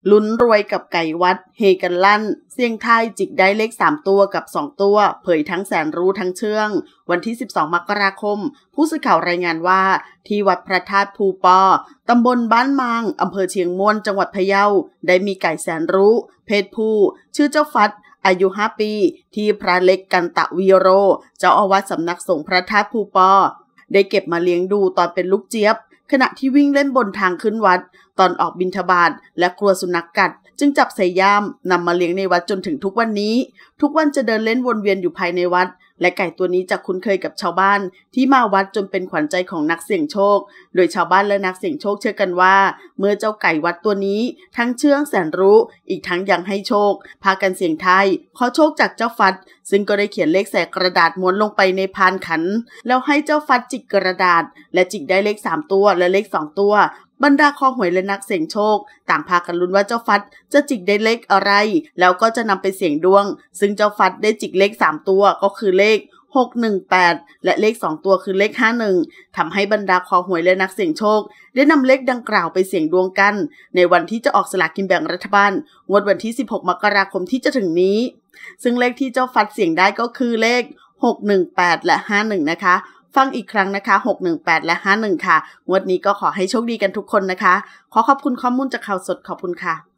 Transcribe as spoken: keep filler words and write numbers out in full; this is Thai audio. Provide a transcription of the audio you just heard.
ลุ้นรวยกับไก่วัดเฮกันลั่นเสี่ยงทายจิกได้เลขสามตัวกับสองตัวเผยทั้งแสนรู้ทั้งเชื่องวันที่สิบสองมกราคมผู้สื่อข่าวรายงานว่าที่วัดพระธาตุภูปอตำบลบ้านมางอำเภอเชียงม่วนจังหวัดพะเยาได้มีไก่แสนรู้เพศผู้ชื่อเจ้าฟัดอายุห้าปีที่พระเล็กกันตะวีโรเจ้าอาวาสสำนักสงฆ์พระธาตุภูปอได้เก็บมาเลี้ยงดูตอนเป็นลูกเจี๊ยบขณะที่วิ่งเล่นบนทางขึ้นวัดตอนออกบิณฑบาตและกลัวสุนัขกัดจึงจับใส่ย่ามนำมาเลี้ยงในวัดจนถึงทุกวันนี้ทุกวันจะเดินเล่นวนเวียนอยู่ภายในวัดและไก่ตัวนี้จะคุ้นเคยกับชาวบ้านที่มาวัดจนเป็นขวัญใจของนักเสี่ยงโชคโดยชาวบ้านและนักเสี่ยงโชคเชื่อกันว่าเมื่อเจ้าไก่วัดตัวนี้ทั้งเชื่องแสนรู้อีกทั้งยังให้โชคพากันเสี่ยงทายขอโชคจากเจ้าฟัดซึ่งก็ได้เขียนเลขใส่กระดาษม้วนลงไปในพานขันแล้วให้เจ้าฟัดจิกกระดาษและจิกได้เลขสามตัวและเลขสองตัวบรรดาคอหวยและนักเสี่ยงโชคต่างพากันลุ้นว่าเจ้าฟัดจะจิกได้เลขอะไรแล้วก็จะนำไปเสี่ยงดวงซึ่งเจ้าฟัดได้จิกเลขสามตัวก็คือเลขหกหนึ่งแปดและเลขสองตัวคือเลขห้าสิบเอ็ดทำให้บรรดาคอหวยและนักเสี่ยงโชคได้นำเลขดังกล่าวไปเสี่ยงดวงกันในวันที่จะออกสลากกินแบ่งรัฐบาลงวดวันที่สิบหกมกราคมที่จะถึงนี้ซึ่งเลขที่เจ้าฟัดเสี่ยงได้ก็คือเลขหกหนึ่งแปดและห้าสิบเอ็ดนะคะฟังอีกครั้งนะคะหกหนึ่งแปดและห้าสิบเอ็ดค่ะงวดนี้ก็ขอให้โชคดีกันทุกคนนะคะขอขอบคุณข้อมูลจากข่าวสดขอบคุณค่ะ